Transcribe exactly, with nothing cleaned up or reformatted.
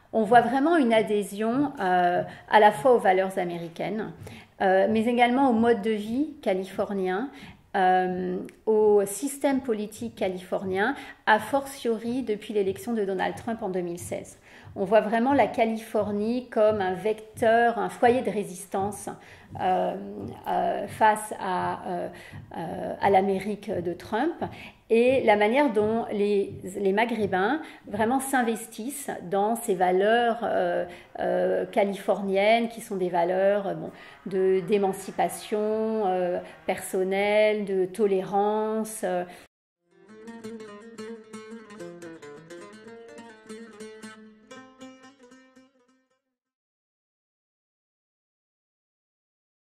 On voit vraiment une adhésion euh, à la fois aux valeurs américaines, euh, mais également au mode de vie californien, euh, au système politique californien, a fortiori depuis l'élection de Donald Trump en deux mille seize. On voit vraiment la Californie comme un vecteur, un foyer de résistance euh, euh, face à, euh, euh, à l'Amérique de Trump, et la manière dont les, les Maghrébins vraiment s'investissent dans ces valeurs euh, euh, californiennes qui sont des valeurs euh, bon, de, d'émancipation euh, personnelle, de tolérance, euh,